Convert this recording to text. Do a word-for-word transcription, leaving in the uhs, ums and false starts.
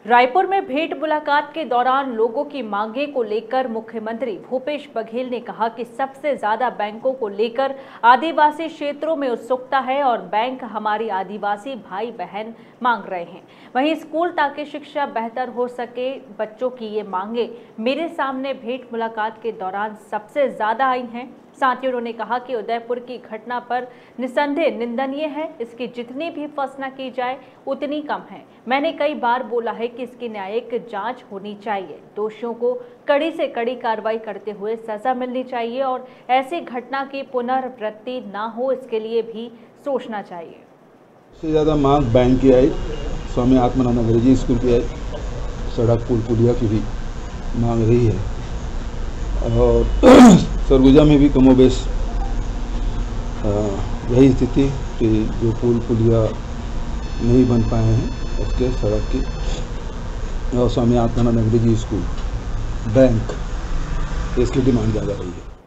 रायपुर में भेंट मुलाकात के दौरान लोगों की मांगे को लेकर मुख्यमंत्री भूपेश बघेल ने कहा कि सबसे ज्यादा बैंकों को लेकर आदिवासी क्षेत्रों में उत्सुकता है और बैंक हमारी आदिवासी भाई बहन मांग रहे हैं। वहीं स्कूल ताकि शिक्षा बेहतर हो सके, बच्चों की ये मांगे मेरे सामने भेंट मुलाकात के दौरान सबसे ज्यादा आई हैं। साथ ही उन्होंने कहा कि उदयपुर की घटना पर निसंदेह निंदनीय है। इसकी जितनी भी फसना की जाए उतनी कम है। मैंने कई बार बोला है कि इसकी न्यायिक जांच होनी चाहिए, दोषियों को कड़ी से कड़ी कार्रवाई करते हुए सजा मिलनी चाहिए और ऐसी घटना की पुनरावृत्ति ना हो, इसके लिए भी सोचना चाहिए। सबसे ज़्यादा मांग बैंक की आई, स्वामी आत्मानंद अंग्रेजी स्कूल की आई, सड़क पुल पुलिया की भी मांग रही है और सरगुजा में भी कमोबेश यही स्थिति कि जो पुल पुलिया नहीं बन पाए हैं उसके सड़क की और स्वामी आत्मानंद अंग्रेजी स्कूल बैंक इसकी डिमांड ज़्यादा रही है।